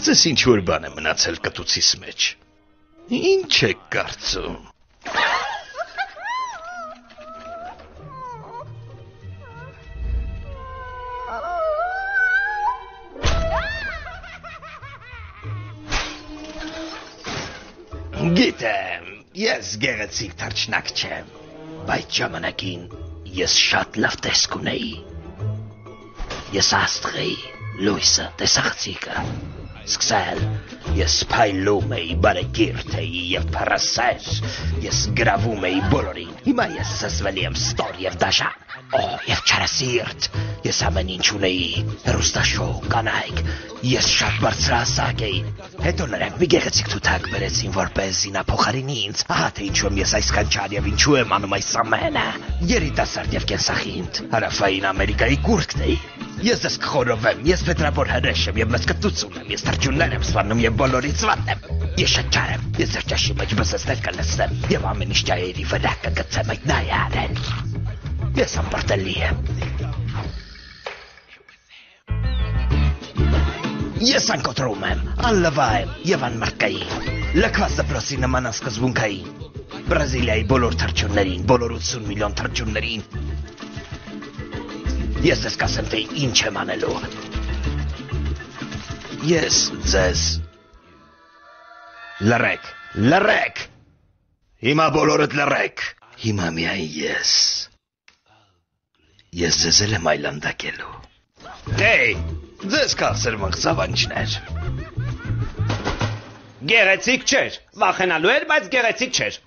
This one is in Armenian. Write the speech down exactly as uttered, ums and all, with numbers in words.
Ձեզ ինչ-որ բան է մնացել կտուցիս մեջ։ Ինչ եք կարծում։ Գիտեմ, ես գեղեցիկ թռչնակ չեմ, բայց ժամանակին ես շատ լավ տեսք ունեի։ Ես աստղ էի, լույսը, տեսախցիկը։ Սկսել, ես փայլում էի, բարեկիրթ էի և փռասեր, ես գրավում էի բոլորին, հիմա ես սզվել եմ ստոր և դաշան, օ, և չարասիրտ, ես ամեն ինչ ունեի, հեռուստաշոու, կանայք, ես շատ բարձրահասակ էի, հետո նրանք մի գեղեցիկ թութակ բերեցին, որպես նա փոխարինի ինձ, ահա թե ինչու եմ ես այսքան չար և ինչու եմ անում այս ամենը, երիտասարդ և կենսախինդ, Հարավային Ամերիկայի կուռքն էի, ես ձեզ կխորովեմ, ես փետրավոր հրեշ եմ և մեծ կտուց ունեմ, ես թռչուններ եմ սպանում և բոլորից վատ եմ, ես շատ չար եմ, ես ձեր ճաշի մեջ բզզներ կլցնեմ և ամեն ինչ ջահերի վրա կգցեմ, այդ նա է արել, ես անպարտելի եմ։ Ես անկոտրում եմ, անլվա եմ և անմրկայի, լքված դպրոցի նման անսկզբունքայի, Բրազիլիայի բոլոր թռչուններին, բոլոր ութսուն միլիոն թռչուններին, ես ձեզ կասեմ, թե ինչ եմ անելու։ Ես ձեզ լռեք, լռեք, հիմա բոլորդ լռեք, հիմա միայն ես, ես ձեզ էլ եմ այլանդակելու, Էй, ձեզ կասեր մղծավանջներ։ Գեղեցիկ չէր, վախենալու էր, բայց գեղեցիկ չէր։